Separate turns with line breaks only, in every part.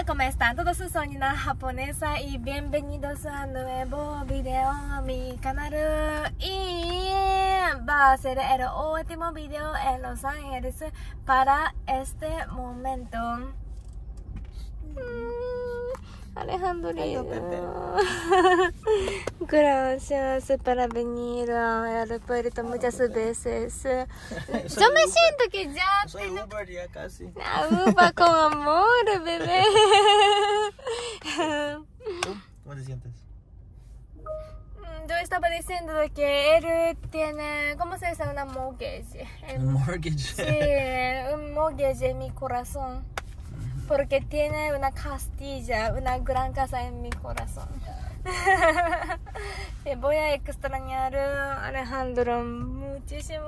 Hola, ¿cómo están todos? Soy una japonesa y bienvenidos a un nuevo video a mi canal. Y va a ser el último video en Los Ángeles para este momento. Alejandro, gracias por venir al aeropuerto muchas veces. Yo me siento que ya
soy Uber ya casi.
Uber con amor, bebé.
¿Cómo te sientes?
Yo estaba diciendo que él tiene, ¿cómo se dice? Una mortgage.
¿Un mortgage?
Sí, un mortgage en mi corazón. Porque tiene una castilla, una gran casa en mi corazón. Voy a extrañar a Alejandro muchísimo.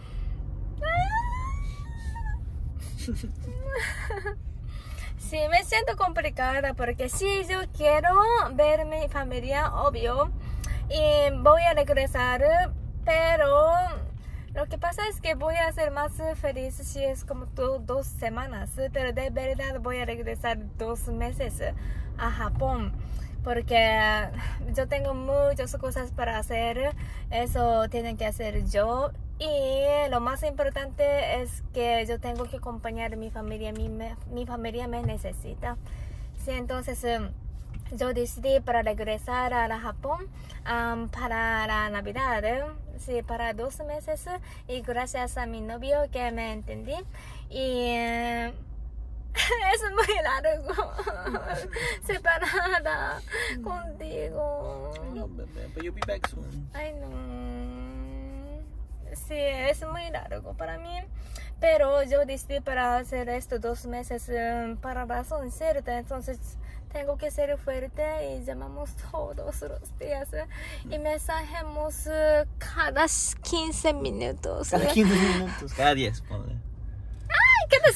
Sí, me siento complicada porque sí, yo quiero ver a mi familia, obvio, y voy a regresar, pero lo que pasa es que voy a ser más feliz si es como 2 semanas, pero de verdad voy a regresar 2 meses a Japón. Porque yo tengo muchas cosas para hacer, eso tienen que hacer yo. Y lo más importante es que yo tengo que acompañar a mi familia, mi familia me necesita. Sí, entonces yo decidí para regresar a Japón para la Navidad, sí, para 2 meses, y gracias a mi novio que me entendí. Y es muy largo separada contigo.
No, bebé, but you'll be back soon.
Ay, no. Sí, es muy largo para mí. Pero yo decidí para hacer esto 2 meses para razón cierta. Entonces tengo que ser fuerte y llamamos todos los días. Y mensajemos cada 15 minutos.
Cada 15 minutos. Cada 10, ponle.
¡Ay, cada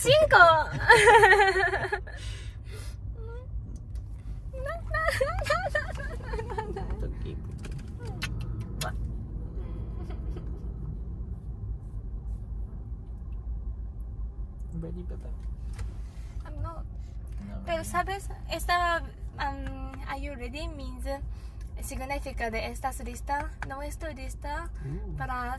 5!
Ready, bebé?
No. Pero sabes, estaba are you ready means significa de estás lista. No estoy lista para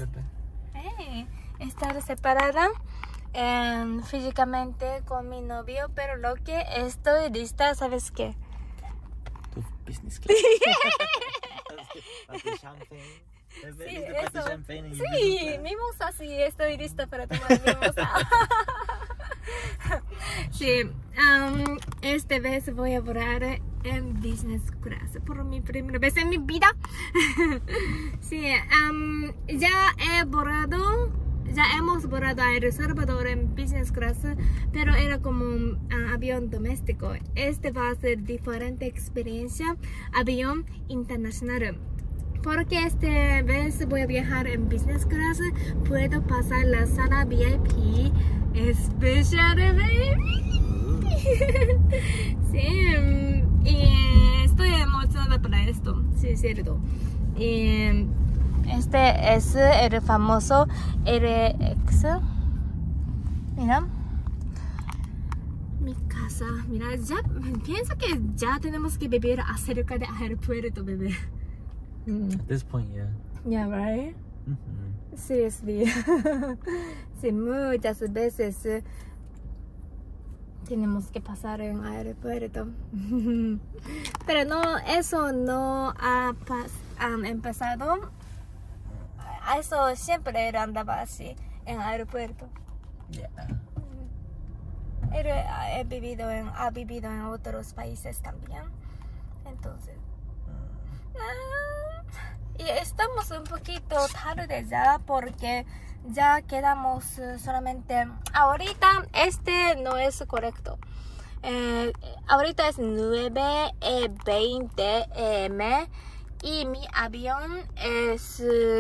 estar separada físicamente con mi novio, pero lo que estoy lista, ¿sabes qué?
Tu business class. Para champagne.
Sí, eso. Sí, mimosa, sí, estoy lista para tomar mimosa. Sí, esta vez voy a volar en business class por mi primera vez en mi vida. Sí, ya hemos volado a El Salvador en business class, pero era como un avión doméstico. Este va a ser diferente experiencia, avión internacional. Porque esta vez voy a viajar en business class, puedo pasar la sala VIP especial, baby. Sí, y estoy emocionada para esto, sí, es cierto. Y este es el famoso RX. Mira. Mi casa, mira, ya pienso que ya tenemos que vivir acerca del aeropuerto, bebé.
At this point, yeah.
Yeah, right? Seriously. Sí, muchas veces tenemos que pasar en el aeropuerto. Pero no, eso no ha empezado. Eso siempre andaba así en el aeropuerto.
Yeah.
Él ha vivido en otros países también. Entonces. Y estamos un poquito tarde ya porque ya quedamos solamente. Ahorita este no es correcto. Ahorita es 9:20 AM y mi avión es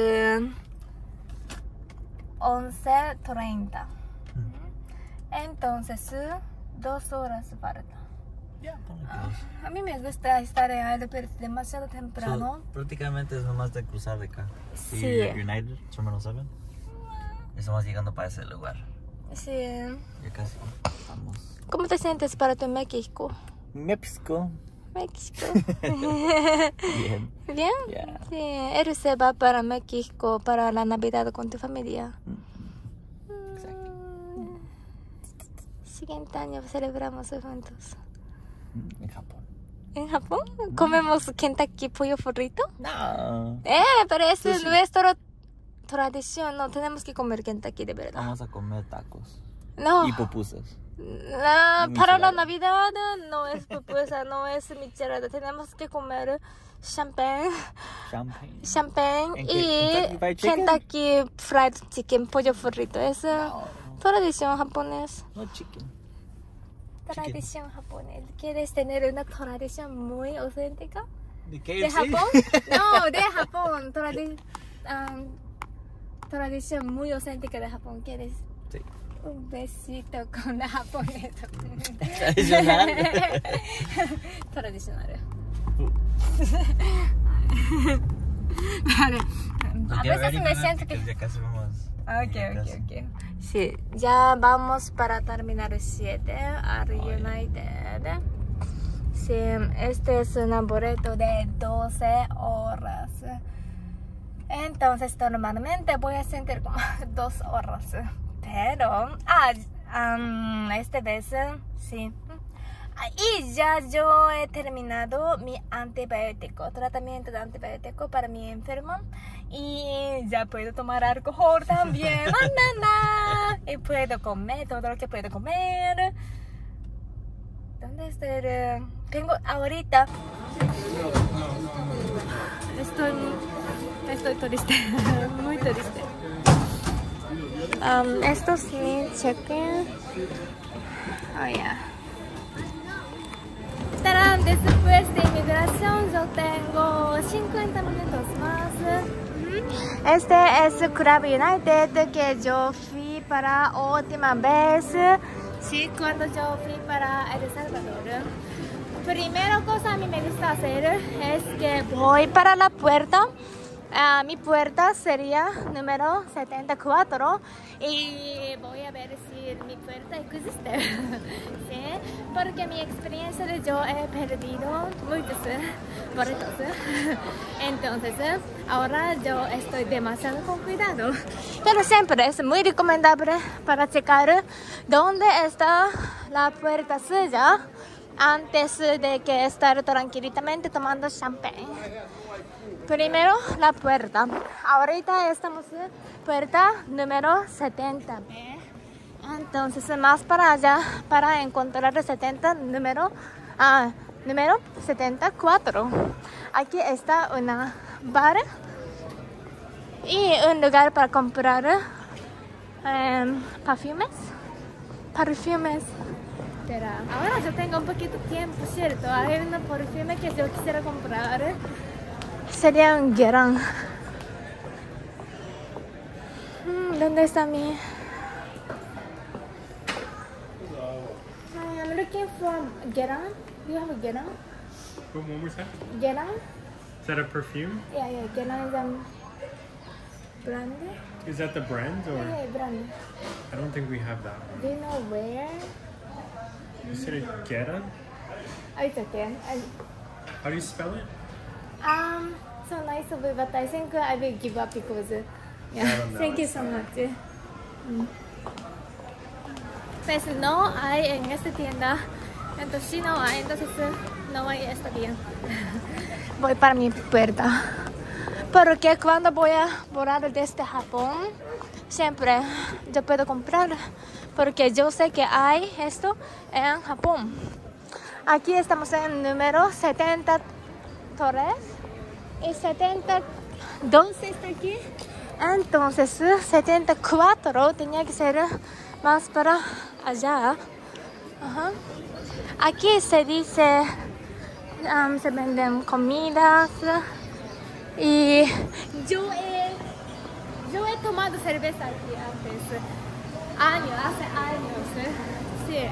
11:30. Entonces 2 horas falta.
Yeah,
a mí me gusta estar en el aeropuerto demasiado temprano.
So, prácticamente es nomás de cruzar de acá.
Sí.
United, Terminal 7. Estamos llegando para ese lugar.
Sí.
Ya casi vamos.
¿Cómo te sientes para tu México?
México.
México.
Bien.
¿Bien?
Yeah.
Sí. Él se va para México para la Navidad con tu familia.
Exacto.
Siguiente año celebramos juntos.
En Japón.
¿En Japón? ¿Comemos Kentucky pollo frito?
No.
Pero es
Sushi.
nuestra tradición. No tenemos que comer Kentucky de verdad.
Vamos a comer tacos.
No.
Y pupusas.
No,
Y
para la
michelada.
Navidad no es pupusa, no es michelada. Tenemos que comer champagne
Champagne. ¿En
y
Kentucky Fried
Kentucky Fried
Chicken?
Chicken, pollo frito. Es
No.
tradición japonesa.
No chicken.
Tradición japonesa. ¿Quieres tener una tradición muy auténtica?
¿De
¿De Japón? No, de Japón. Tradición muy auténtica de Japón. ¿Quieres?
Sí.
Un besito con la japonesa.
Tradicional.
Tradicional. Vale. A veces me siento que...
Ya casi vamos.
Ok. Sí, ya vamos para terminar el 7 al United. Sí, este es un boleto de 12 horas. Entonces normalmente voy a sentir como 2 horas. Pero, esta vez, sí. Y ya yo he terminado mi antibiótico, tratamiento de antibiótico para mi enfermo. Y ya puedo tomar alcohol también. Y puedo comer todo lo que puedo comer. ¿Dónde está? Tengo ahorita. Estoy triste. Muy triste. Esto sí, chequen. Oh, yeah. ¡Tarán! Después de inmigración yo tengo 50 minutos más. Este es Club United que yo fui para última vez. Sí, cuando yo fui para El Salvador. Primera cosa a mí me gusta hacer es que voy para la puerta. Mi puerta sería número 74 y voy a ver si mi puerta existe. ¿Sí? Porque mi experiencia de yo he perdido muchos boletos. Entonces, ahora yo estoy demasiado con cuidado. Pero siempre es muy recomendable para checar dónde está la puerta suya antes de que estar tranquilamente tomando champagne. Primero la puerta. Ahorita estamos en puerta número 70B. Entonces más para allá para encontrar el 70 número 74. Aquí está una bar y un lugar para comprar perfumes. Pero ahora yo tengo un poquito de tiempo, ¿cierto? Hay un perfume que yo quisiera comprar. Sería un Guerin. ¿Dónde está mi? I'm looking for Guerin. Do you have a Guerin?
One more time.
Guerin?
Is that a perfume?
Yeah, Guerin is brand.
Is that the brand or?
Yeah, brand.
I don't think we have that one.
Do you know where?
You said it Geta?
Oh, it's okay.
How do you spell it?
So nice of you, but I think I will give up because
I don't know.
thank you so much. Pues no hay en esta tienda, entonces si no hay, entonces no hay esta bien. Voy para mi puerta, porque cuando voy a volar desde Japón, siempre yo puedo comprar, porque yo sé que hay esto en Japón. Aquí estamos en número 73 y 72 está aquí. Entonces 74 tenía que ser más para allá. Ajá. Aquí se dice se venden comidas y yo he tomado cerveza aquí antes, hace años, sí.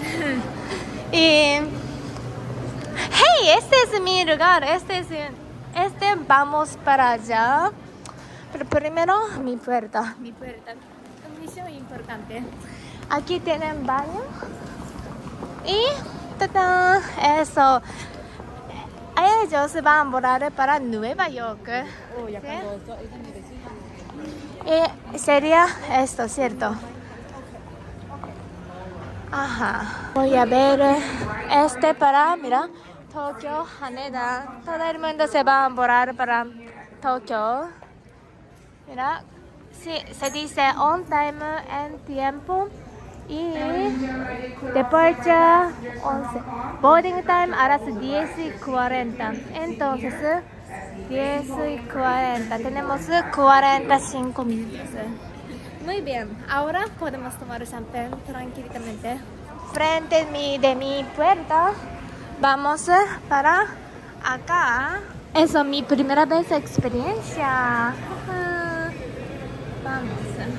Y hey, este es mi lugar, vamos para allá. Pero primero mi puerta, misión importante. Aquí tienen baño. Y ¡tatán! Eso. Ellos van a volar para Nueva York. ¿Sí? Y sería esto, ¿cierto? Ajá. Voy a ver para, mira, Tokio, Haneda. Todo el mundo se va a volar para Tokio. Mira, sí, se dice on time en tiempo. Y departure 11. Boarding time a las 10:40. Entonces, 10:40. Tenemos 45 minutos. Muy bien. Ahora podemos tomar champán tranquilamente. Frente de mi puerta. Vamos para acá. Eso es mi primera vez experiencia. Vamos.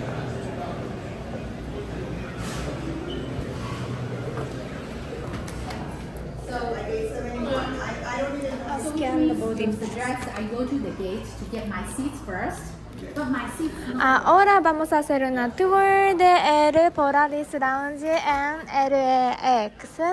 Scan the boarding pass.
I go to the gate to get my seats first. But my seat.
Ahora vamos a hacer una tour de el Polaris Lounge en LAX.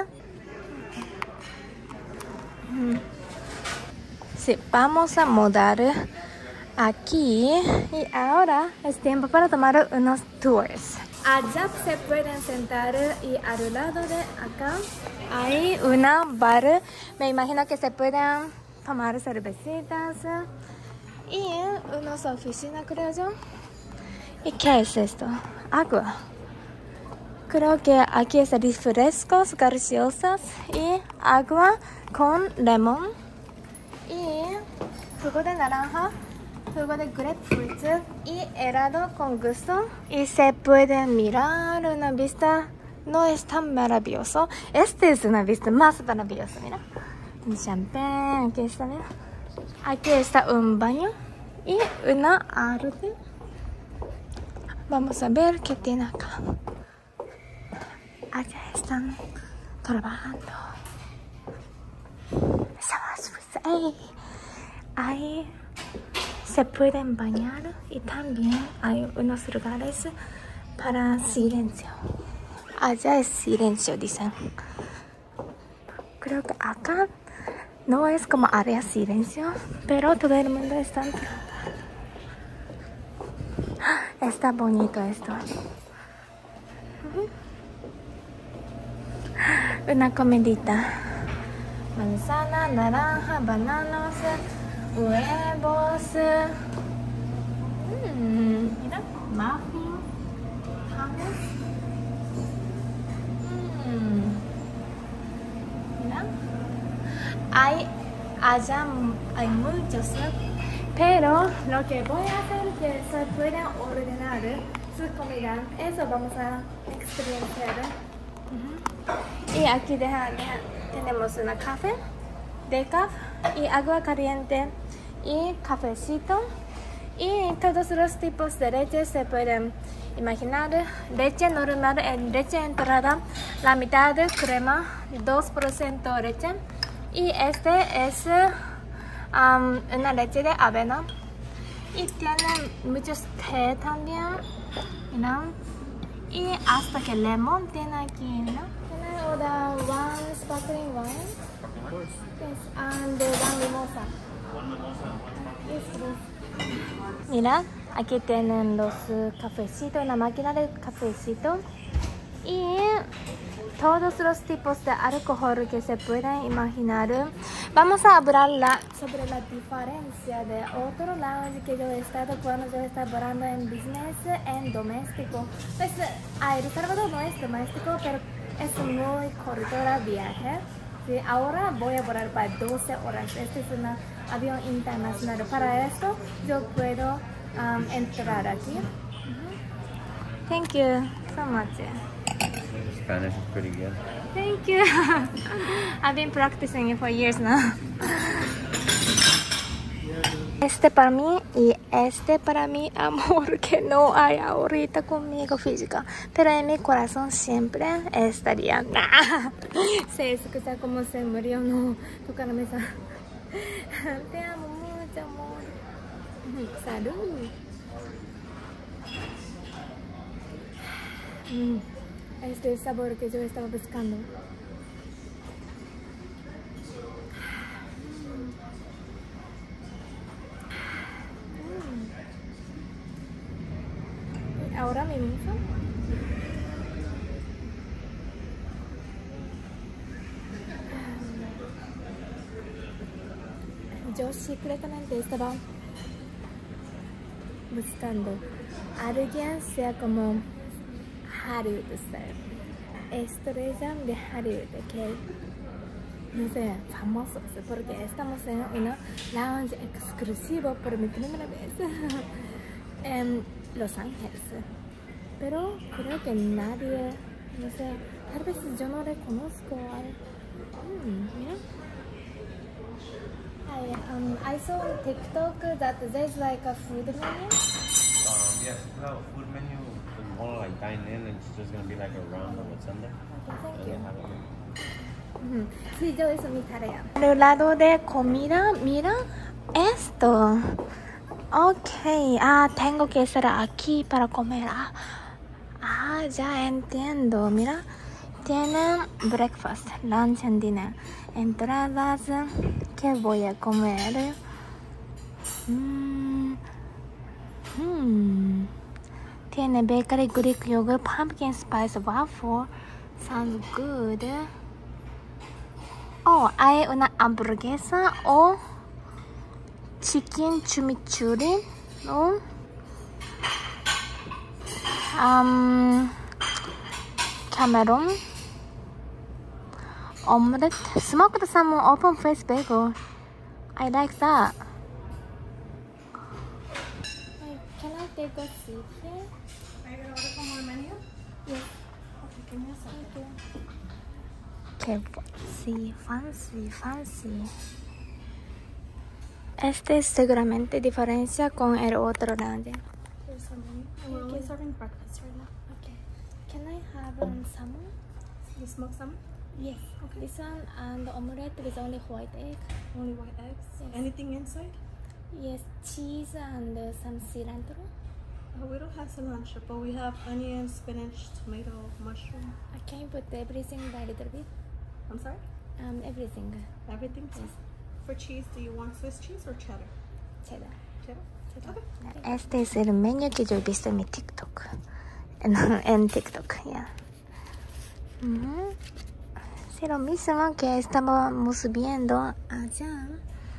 Sí, vamos a mudar aquí y ahora es tiempo para tomar unos tours. Allá se pueden sentar y al lado de acá hay una bar. Me imagino que se pueden tomar cervecitas y unas oficinas, creo yo. ¿Y qué es esto? Agua. Creo que aquí es refrescos gaseosos y agua con limón y jugo de naranja, jugo de grapefruit y helado con gusto. Y se puede mirar una vista, no es tan maravilloso. Este es una vista más maravillosa, mira. Un champán, aquí está, mira. Aquí está un baño y una arte. Vamos a ver qué tiene acá. Allá están trabajando. Ahí se pueden bañar y también hay unos lugares para silencio. Allá es silencio, dicen. Creo que acá no es como área silencio, pero todo el mundo está. Está bonito esto. Una comidita. Manzana, naranja, bananas, huevos. Mira, muffin, hummus. Mira. Allá hay muchos, pero lo que voy a hacer es que se pueden ordenar su comida. Eso vamos a experienciar. Y aquí tenemos una café, decaf y agua caliente y cafecito. Y todos los tipos de leche se pueden imaginar. Leche normal en leche entrada, la mitad de crema, 2% leche. Y este es una leche de avena. Y tiene muchos té también. ¿No? Y hasta que lemon tiene aquí, ¿no? Can I order one sparkling wine?
Of course.
Yes, and one mimosa.
One mimosa.
Yes, please. Mira, aquí tienen los cafecitos, la máquina de cafecito. Y todos los tipos de alcohol que se pueden imaginar. Vamos a hablar sobre la diferencia de otro lounge que yo he estado cuando yo estaba volando en business, en doméstico. Pues El Salvador no es doméstico, pero es muy corto el viaje. Sí, ahora voy a volar para 12 horas. Este es un avión internacional. Para esto yo puedo entrar aquí. Thank you so much.
Spanish is pretty good.
Thank you. I've been practicing it for years now. Este para mí y este para mi amor, que no hay ahorita conmigo física, pero en mi corazón siempre estaría. Se escucha como se murió, no, toca la mesa. Te amo mucho, amor. Salud. este sabor que yo estaba buscando. Ahora mismo yo secretamente estaba buscando alguien sea como Hollywood style, estrella de Hollywood que no sé, famosos, porque estamos en una lounge exclusivo por mi primera vez en Los Ángeles, pero creo que nadie, no sé, tal vez yo no reconozco. Mira. I saw on TikTok that there's like a food menu.
Yes, we have a food menu. If you want to like dine in, it's just gonna be like a round of what's in there.
Okay,
And
thank
they
you.
have it.
Sí, yo eso mi tarea. Al lado de comida, mira esto. Ok, tengo que estar aquí para comer. Ya entiendo. Mira, tienen breakfast, lunch and dinner. Entradas, ¿qué voy a comer? Tiene bakery, Greek yogurt, pumpkin spice waffle. Sounds good. Oh, hay una hamburguesa o chicken chimichurri o Cameron omelette, smoked salmon, open face bagel. I like that. Can I take a seat here?
Are you gonna order from our menu?
Yes.
Okay, give me a second.
Okay, fancy. Este es seguramente diferencia con el otro grande.
Here's our menu. And we're only serving breakfast right now.
Okay. Can I have salmon?
You smoke salmon?
Yes. Okay. This one and omelette with only white egg.
Only white eggs?
Yes.
Anything inside?
Yes, cheese and some cilantro.
We don't have cilantro, but we have onion, spinach, tomato, mushroom.
Can you put everything by little bit?
I'm sorry?
Everything.
Everything?
Yes.
For cheese, do you want Swiss cheese or cheddar?
Cheddar.
Cheddar? Okay.
Este es el menú que yo he visto en mi TikTok. En TikTok, ya. Sí, lo mismo que estábamos viendo allá.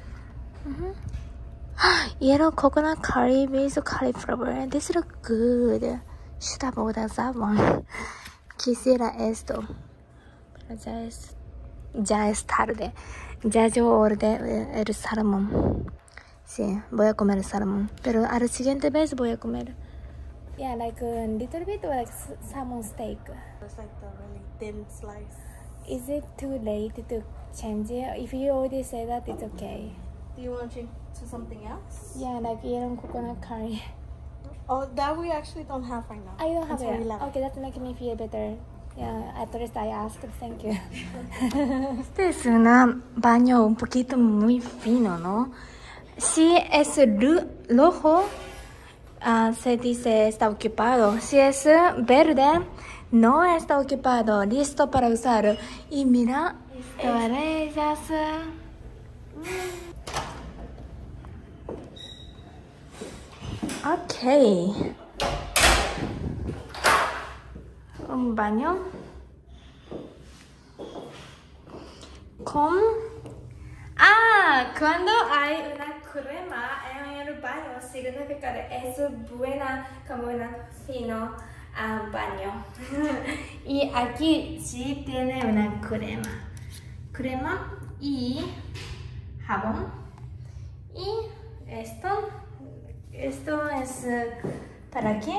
Yellow coconut curry with cauliflower. This looks good. Should have ordered that one. Quisiera esto. Pero ya es tarde. Ya yo ordené el salmón. Sí, voy a comer el salmón. Pero a la siguiente vez voy a comer. Yeah, like a little bit or like salmon steak.
It's like the really thin slice.
Is it too late to change it? If you already say that, it's okay.
Do you want to change to something else?
Yeah, like yellow coconut curry.
Oh, that we actually don't have right now.
I don't have
Until
it.
11.
Okay, that's making me feel better. Yeah, at least I asked. Thank you. Este es un baño un poquito muy fino, ¿no? Si es rojo, se dice está ocupado. Si es verde, no está ocupado. Listo para usar. Y mira, toallas. Ok. Un baño con... cuando hay una crema en el baño significa que es buena, como un fino baño. Y aquí sí tiene una crema y jabón. Y esto es para aquí.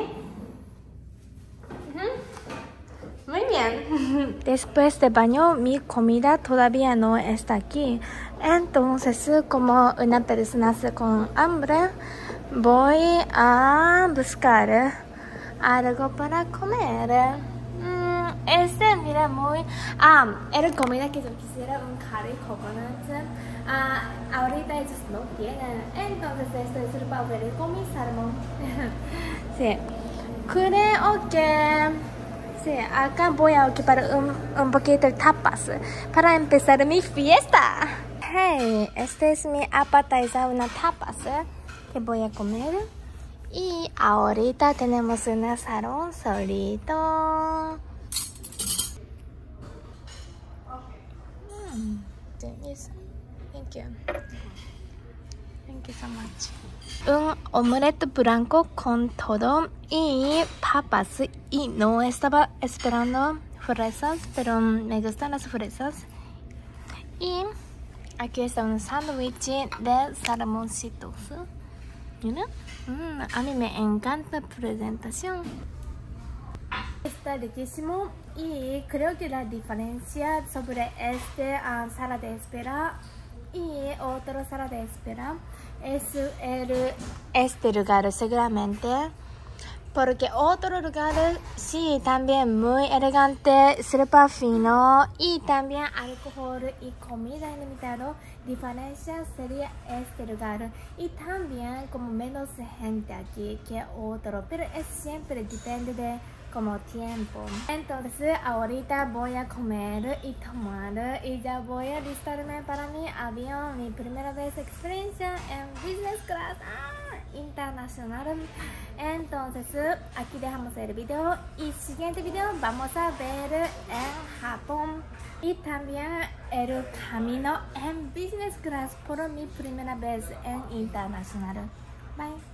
Muy bien. Después de baño, mi comida todavía no está aquí. Entonces, como una persona con hambre, voy a buscar algo para comer. Mira, muy... era comida que yo quisiera, un curry coconut. Ahorita ellos no tienen. Entonces, esto es para ver con mi salmón. Sí. Creo que Sí, acá voy a ocupar un poquito de tapas para empezar mi fiesta. Hey, este es mi appetizer, una tapas que voy a comer. Y ahorita tenemos un salón solito. Thank you. Thank you so much. Un omelette blanco con todo y papas. Y no estaba esperando fresas, pero me gustan las fresas. Y aquí está un sándwich de salmoncitos. ¿Mira? A mí me encanta la presentación. Está riquísimo y creo que la diferencia sobre sala de espera y otra sala de espera es este lugar seguramente, porque otro lugar sí también muy elegante, súper fino y también alcohol y comida ilimitado. Diferencia sería este lugar y también como menos gente aquí que otro, pero es siempre depende de como tiempo. Entonces ahorita voy a comer y tomar y ya voy a listarme para mi avión, mi primera vez experiencia en business class internacional. Entonces aquí dejamos el video y siguiente video vamos a ver en Japón y también el camino en business class por mi primera vez en internacional. Bye.